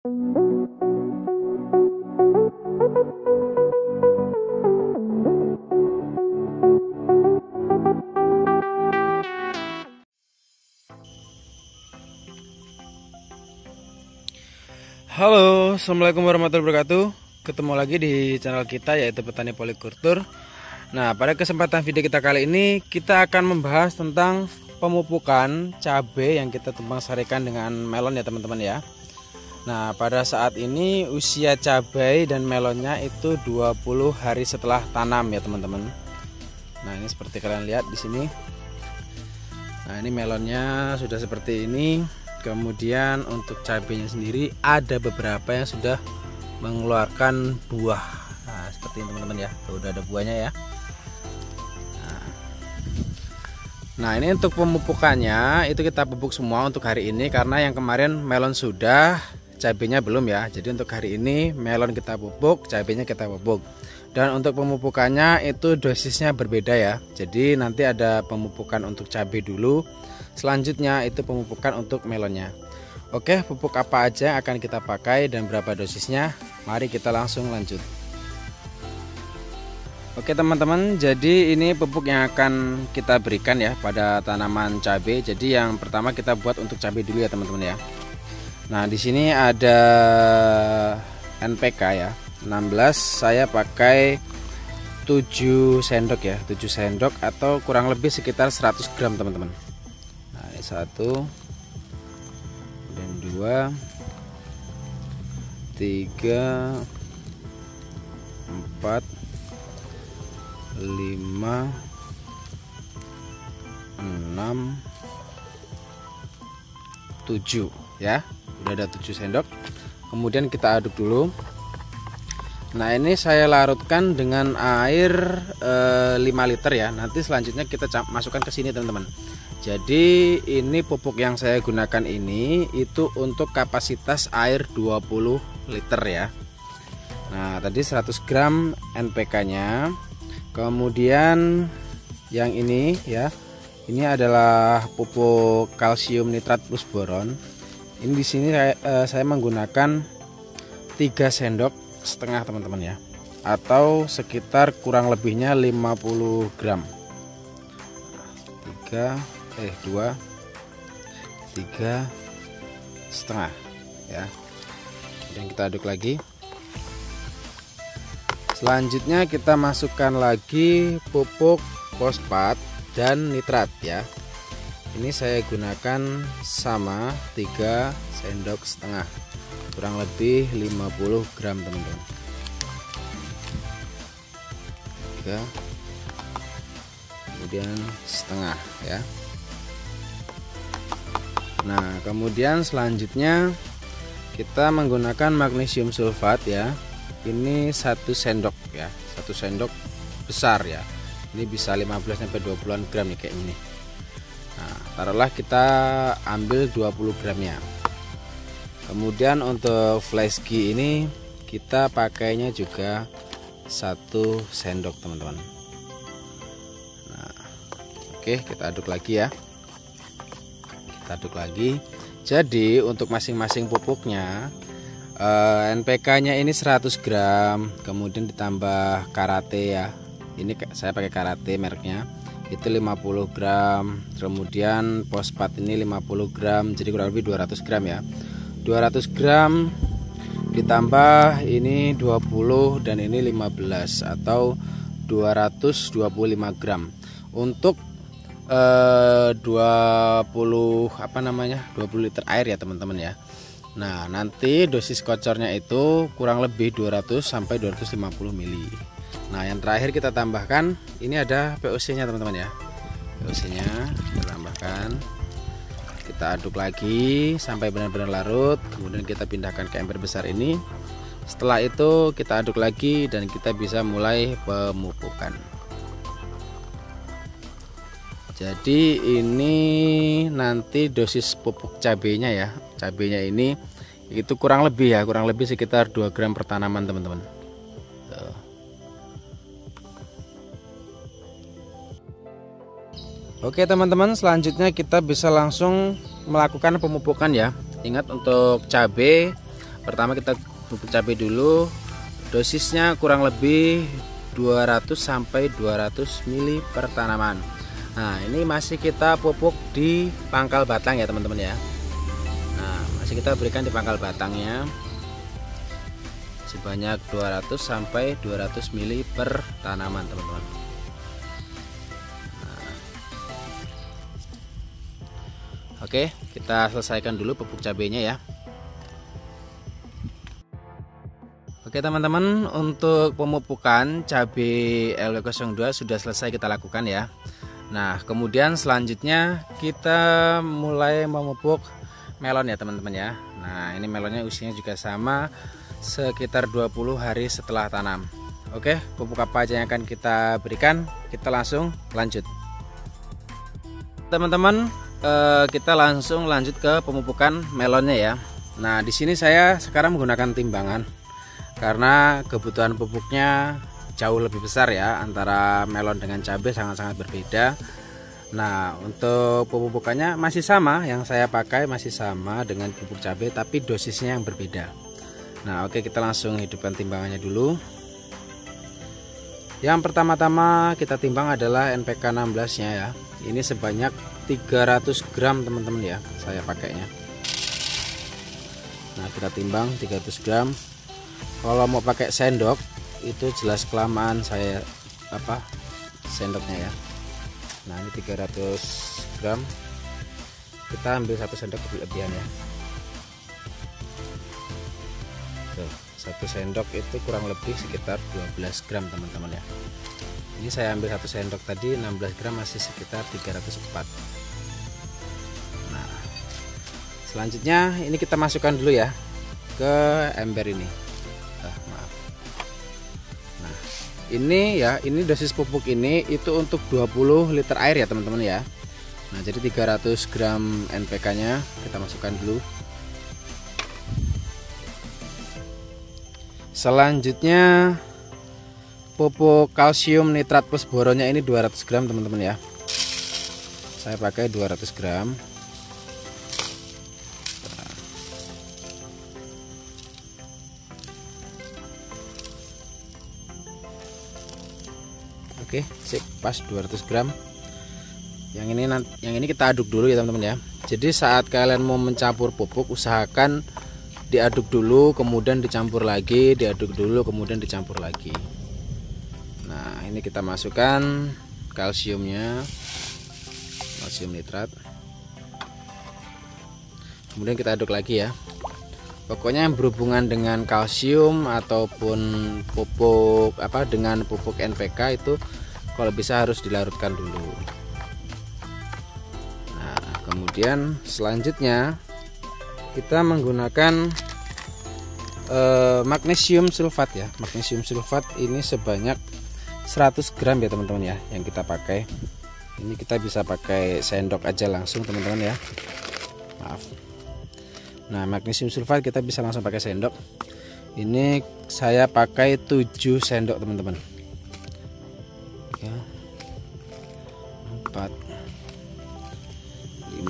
Halo, assalamualaikum warahmatullahi wabarakatuh. Ketemu lagi di channel kita, yaitu Petani Polikultur. Nah, pada kesempatan video kita kali ini kita akan membahas tentang pemupukan cabai yang kita tumpang sarikan dengan melon ya teman-teman ya. Nah, pada saat ini usia cabai dan melonnya itu 20 hari setelah tanam ya teman-teman. Nah, ini seperti kalian lihat di sini. Nah, ini melonnya sudah seperti ini. Kemudian untuk cabenya sendiri ada beberapa yang sudah mengeluarkan buah. Nah, seperti ini teman-teman ya. Udah ada buahnya ya. Nah, ini untuk pemupukannya itu kita pupuk semua untuk hari ini, karena yang kemarin melon sudah, cabenya belum ya. Jadi untuk hari ini melon kita pupuk, cabenya kita pupuk. Dan untuk pemupukannya itu dosisnya berbeda ya. Jadi nanti ada pemupukan untuk cabai dulu, selanjutnya itu pemupukan untuk melonnya. Oke, pupuk apa aja yang akan kita pakai dan berapa dosisnya? Mari kita langsung lanjut. Oke teman-teman, jadi ini pupuk yang akan kita berikan ya pada tanaman cabai. Jadi yang pertama kita buat untuk cabai dulu ya teman-teman ya. Nah, di sini ada NPK ya. 16 saya pakai 7 sendok ya, 7 sendok atau kurang lebih sekitar 100 gram teman-teman. Nah, ini 1 dan 2 3 4 5 6 7 ya. Udah ada 7 sendok. Kemudian kita aduk dulu. Nah, ini saya larutkan dengan air 5 liter ya. Nanti selanjutnya kita masukkan ke sini teman-teman. Jadi ini pupuk yang saya gunakan ini itu untuk kapasitas air 20 liter ya. Nah, tadi 100 gram NPK-nya. Kemudian yang ini ya. Ini adalah pupuk kalsium nitrat plus boron. Ini di sini saya menggunakan 3 sendok setengah teman-teman ya, atau sekitar kurang lebihnya 50 gram. 2 3 setengah ya. Dan kita aduk lagi. Selanjutnya kita masukkan lagi pupuk fosfat dan nitrat ya. Ini saya gunakan sama 3 sendok setengah, kurang lebih 50 gram teman-teman. 3 kemudian setengah ya. Nah, kemudian selanjutnya kita menggunakan magnesium sulfat ya. Ini 1 sendok ya, 1 sendok besar ya. Ini bisa 15-20 gram nih kayak ini. Nah, taruhlah kita ambil 20 gramnya. Kemudian untuk flashgi ini kita pakainya juga 1 sendok teman-teman. Nah, oke, kita aduk lagi ya. Kita aduk lagi. Jadi untuk masing-masing pupuknya NPK-nya ini 100 gram, kemudian ditambah karate ya. Ini saya pakai karate mereknya. Itu 50 gram. Kemudian fosfat ini 50 gram. Jadi kurang lebih 200 gram ya. 200 gram ditambah ini 20 dan ini 15 atau 225 gram untuk 20 liter air ya teman-teman ya. Nah, nanti dosis kocornya itu kurang lebih 200 sampai 250 ml. Nah, yang terakhir kita tambahkan ini ada POC nya teman-teman ya. POC nya kita tambahkan. Kita aduk lagi sampai benar-benar larut. Kemudian kita pindahkan ke ember besar ini. Setelah itu kita aduk lagi dan kita bisa mulai pemupukan. Jadi ini nanti dosis pupuk cabenya ya. Cabenya ini itu kurang lebih ya, kurang lebih sekitar 2 gram per tanaman teman-teman. Oke teman-teman, selanjutnya kita bisa langsung melakukan pemupukan ya. Ingat untuk cabai Pertama kita bubuk cabai dulu, dosisnya kurang lebih 200 sampai 200 ml per tanaman. Nah, ini masih kita pupuk di pangkal batang ya teman-teman ya. Nah, masih kita berikan di pangkal batangnya sebanyak 200 sampai 200 ml per tanaman teman-teman. Nah, oke, kita selesaikan dulu pupuk cabainya ya. Oke teman-teman, untuk pemupukan cabai LW02 sudah selesai kita lakukan ya. Nah, kemudian selanjutnya kita mulai memupuk melon ya teman-teman ya. Nah, ini melonnya usianya juga sama, sekitar 20 hari setelah tanam. Oke, pupuk apa aja yang akan kita berikan? Kita langsung lanjut. Teman-teman, kita langsung lanjut ke pemupukan melonnya ya. Nah, di sini saya sekarang menggunakan timbangan karena kebutuhan pupuknya jauh lebih besar ya, antara melon dengan cabai sangat-sangat berbeda. Nah, untuk pemupukannya masih sama, yang saya pakai masih sama dengan pupuk cabai tapi dosisnya yang berbeda. Nah, oke, kita langsung hidupkan timbangannya dulu. Yang pertama-tama kita timbang adalah NPK 16 nya ya. Ini sebanyak 300 gram teman-teman ya, saya pakainya. Nah, kita timbang 300 gram. Kalau mau pakai sendok itu jelas kelamaan saya sendoknya ya. Nah, ini 300 gram, kita ambil 1 sendok kelebihan ya. Tuh, 1 sendok itu kurang lebih sekitar 12 gram teman-teman ya. Ini saya ambil 1 sendok tadi 16 gram, masih sekitar 304. Nah, selanjutnya ini kita masukkan dulu ya ke ember ini. Maaf. Nah, ini ya, ini dosis pupuk ini itu untuk 20 liter air ya teman-teman ya. Nah, jadi 300 gram NPK nya kita masukkan dulu. Selanjutnya pupuk kalsium nitrat plus boronnya ini 200 gram teman-teman ya. Saya pakai 200 gram. Oke, sip, pas 200 gram. Yang ini kita aduk dulu ya teman-teman ya. Jadi saat kalian mau mencampur pupuk, usahakan diaduk dulu kemudian dicampur lagi, diaduk dulu kemudian dicampur lagi. Nah, ini kita masukkan kalsiumnya, kalsium nitrat. Kemudian kita aduk lagi ya. Pokoknya yang berhubungan dengan kalsium ataupun pupuk dengan pupuk NPK itu kalau bisa harus dilarutkan dulu. Nah, kemudian selanjutnya kita menggunakan magnesium sulfat ya. Magnesium sulfat ini sebanyak 100 gram ya teman-teman ya yang kita pakai. Ini kita bisa pakai sendok aja langsung teman-teman ya. Maaf. Nah, magnesium sulfat kita bisa langsung pakai sendok. Ini saya pakai 7 sendok teman-teman. 3, 4, 5, 6,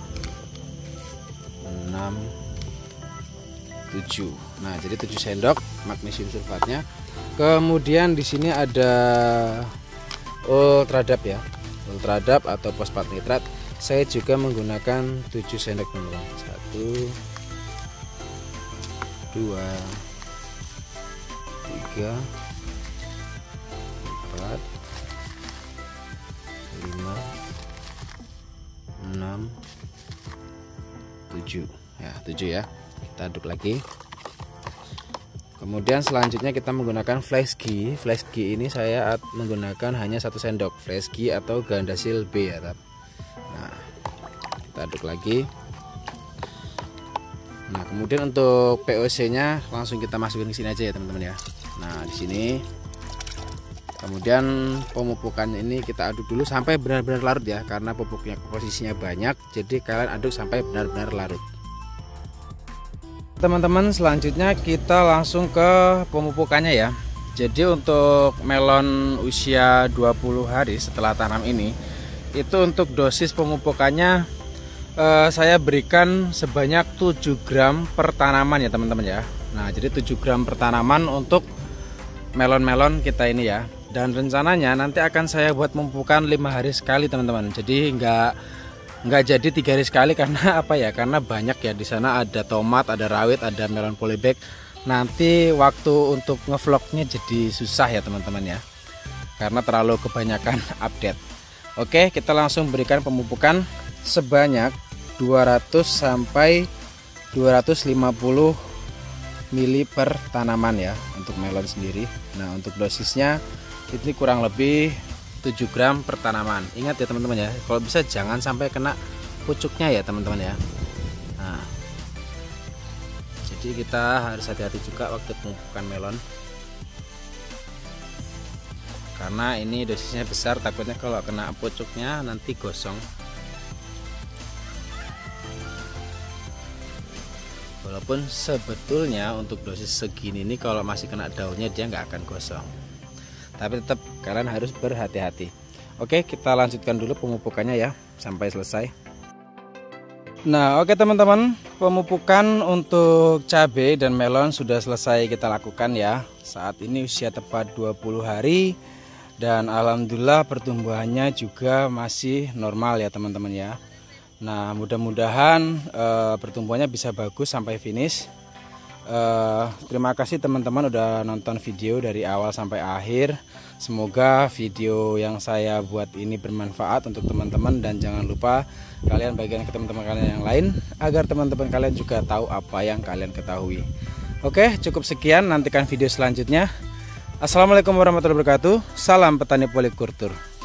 7. Nah, jadi 7 sendok magnesium sulfatnya. Kemudian di sini ada ultradap ya. Ultradap atau fosfat nitrat. Saya juga menggunakan 7 sendok teman-teman. 1, 2, 3, 4, 5, 6, 7 ya, 7 ya. Kita aduk lagi. Kemudian selanjutnya kita menggunakan flash ghee. Flash ghee ini saya menggunakan hanya 1 sendok flash ghee atau Gandasil B ya. Nah, kita aduk lagi. Nah, kemudian untuk POC nya langsung kita masukin ke sini aja ya teman-teman ya. Nah, di sini. Kemudian pemupukan ini kita aduk dulu sampai benar-benar larut ya, karena pupuknya posisinya banyak, jadi kalian aduk sampai benar-benar larut. Teman-teman, selanjutnya kita langsung ke pemupukannya ya. Jadi untuk melon usia 20 hari setelah tanam ini, itu untuk dosis pemupukannya saya berikan sebanyak 7 gram per tanaman ya teman-teman ya. Nah jadi 7 gram per tanaman untuk melon-melon kita ini ya. Dan rencananya nanti akan saya buat pemupukan 5 hari sekali teman-teman. Jadi nggak jadi 3 hari sekali karena apa ya? Karena banyak ya, di sana ada tomat, ada rawit, ada melon polybag. Nanti waktu untuk ngevlognya jadi susah ya teman-teman ya. Karena terlalu kebanyakan update. Oke, kita langsung berikan pemupukan sebanyak 200 sampai 250 mili per tanaman ya untuk melon sendiri. Nah untuk dosisnya ini kurang lebih 7 gram per tanaman. Ingat ya teman-teman ya, kalau bisa jangan sampai kena pucuknya ya teman-teman ya. Nah, jadi kita harus hati-hati juga waktu pemupukan melon, karena ini dosisnya besar, takutnya kalau kena pucuknya nanti gosong. Walaupun sebetulnya untuk dosis segini ini kalau masih kena daunnya dia nggak akan gosong, tapi tetap kalian harus berhati-hati. Oke, kita lanjutkan dulu pemupukannya ya sampai selesai. Nah oke teman-teman, pemupukan untuk cabai dan melon sudah selesai kita lakukan ya. Saat ini usia tepat 20 hari dan alhamdulillah pertumbuhannya juga masih normal ya teman-teman ya. Nah mudah-mudahan pertumbuhannya bisa bagus sampai finish. Terima kasih teman-teman udah nonton video dari awal sampai akhir. Semoga video yang saya buat ini bermanfaat untuk teman-teman, dan jangan lupa kalian bagikan ke teman-teman kalian yang lain agar teman-teman kalian juga tahu apa yang kalian ketahui. Oke, cukup sekian, nantikan video selanjutnya. Assalamualaikum warahmatullahi wabarakatuh. Salam petani polikultur.